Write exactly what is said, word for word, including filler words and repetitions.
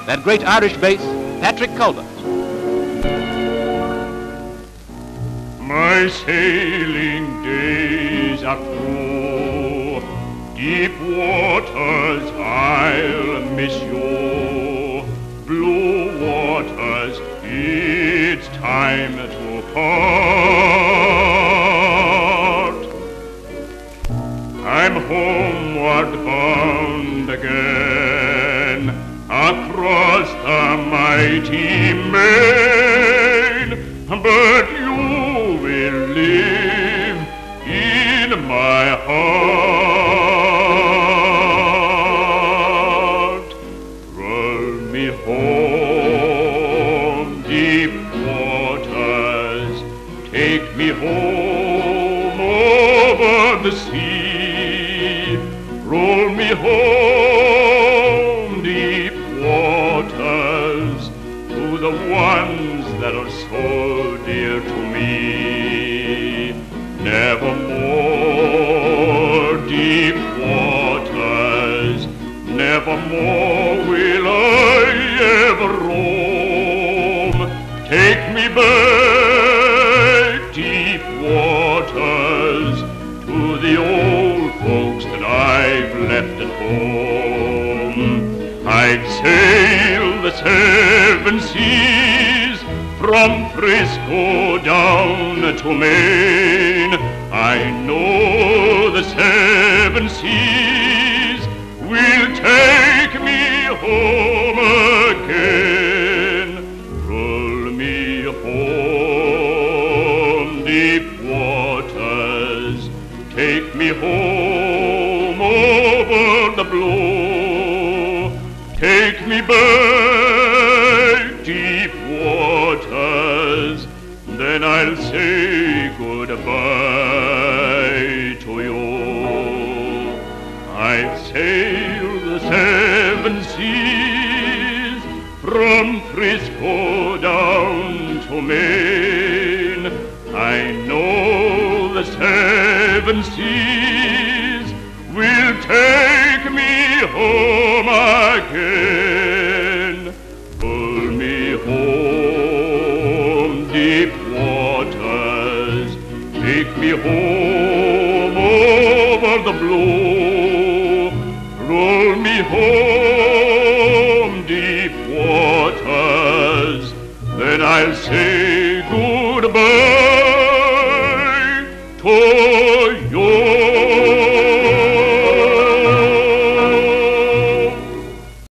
that great Irish bass, Patrick Colbert. My sailing days are through, deep waters I'll miss you. Blue waters, it's time to part. I'm homeward bound again, across the mighty main, but you will live in my heart. Roll me home, deep waters, take me home over the sea. Roll me home, deep waters, to the ones that are so dear to me. Nevermore, deep waters, nevermore will I ever roam. Take me back, deep waters, to the old folks that I've left at home. I'd sail the seven seas, from Frisco down to Maine. I know the seven seas will take me home again. Roll me home, deep waters, take me home over the blue. Take me back, deep waters, then I'll say goodbye to you. I've sailed the seven seas, from Frisco down to Maine. I know the seven seas will take me home again. Pull me home, deep waters, take me home